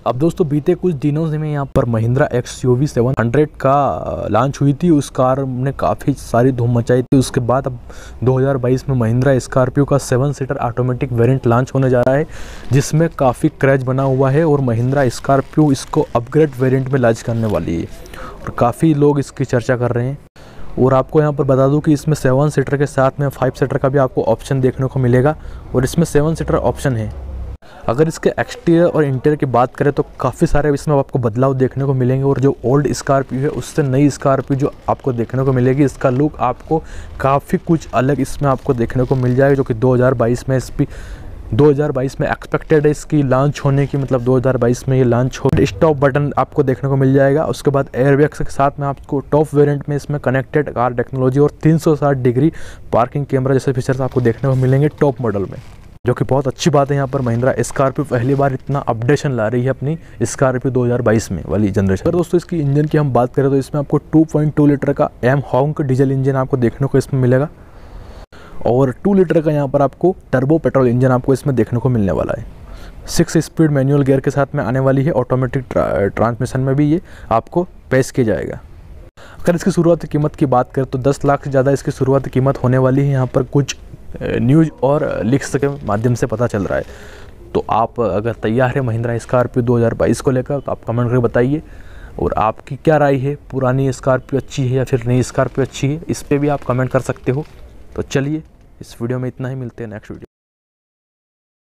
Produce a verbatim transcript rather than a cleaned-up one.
अब दोस्तों बीते कुछ दिनों से मैं यहाँ पर Mahindra X U V seven hundred का लॉन्च हुई थी। उस कार ने काफ़ी सारी धूम मचाई थी। उसके बाद अब दो हज़ार बाईस में महिंद्रा स्कॉर्पियो का seven seater automatic variant launch होने जा रहा है, जिसमें काफ़ी क्रेज बना हुआ है और महिंद्रा स्कॉर्पियो इसको अपग्रेड वेरिएंट में लॉन्च करने वाली है और काफ़ी लोग इसकी चर्चा कर रहे हैं। और आपको यहाँ पर बता दूं कि इसमें सेवन सीटर के साथ में फाइव सीटर का भी आपको ऑप्शन देखने को मिलेगा और इसमें सेवन सीटर ऑप्शन है। अगर इसके एक्सटीरियर और इंटीरियर की बात करें तो काफ़ी सारे इसमें आपको बदलाव देखने को मिलेंगे और जो ओल्ड स्कॉर्पियो है उससे नई स्कॉर्पियो जो आपको देखने को मिलेगी, इसका लुक आपको काफ़ी कुछ अलग इसमें आपको देखने को मिल जाएगा, जो कि दो हज़ार बाईस में इस भी दो हज़ार बाईस में एक्सपेक्टेड है इसकी लॉन्च होने की। मतलब दो हज़ार बाईस में ये लॉन्च हो। स्टॉप बटन आपको देखने को मिल जाएगा। उसके बाद एयरबैग्स के साथ में आपको टॉप वेरिएंट में इसमें कनेक्टेड कार टेक्नोलॉजी और तीन सौ साठ डिग्री पार्किंग कैमरा जैसे फीचर्स आपको देखने को मिलेंगे टॉप मॉडल में, जो कि बहुत अच्छी बात है। यहाँ पर महिंद्रा स्कॉर्पियो पहली बार इतना अपडेशन ला रही है अपनी स्कॉर्पियो दो हज़ार बाईस में वाली जनरेशन। अगर दोस्तों इसकी इंजन की हम बात करें तो इसमें आपको टू पॉइंट टू लीटर का एम हॉन्क डीजल इंजन आपको देखने को इसमें मिलेगा और टू लीटर का यहाँ पर आपको टर्बो पेट्रोल इंजन आपको इसमें देखने को मिलने वाला है। सिक्स स्पीड मैनुअल गियर के साथ में आने वाली है। ऑटोमेटिक ट्रांसमिशन में भी ये आपको पेश किया जाएगा। अगर इसकी शुरुआती कीमत की बात करें तो दस लाख से ज़्यादा इसकी शुरुआती कीमत होने वाली है। यहाँ पर कुछ न्यूज़ और लीक्स के माध्यम से पता चल रहा है। तो आप अगर तैयार है महिंद्रा स्कॉर्पियो दो हज़ार बाईस को लेकर तो आप कमेंट करके बताइए और आपकी क्या राय है, पुरानी स्कॉर्पियो अच्छी है या फिर नई स्कॉर्पियो अच्छी है, इस पर भी आप कमेंट कर सकते हो। तो चलिए इस वीडियो में इतना ही, मिलते हैं नेक्स्ट वीडियो।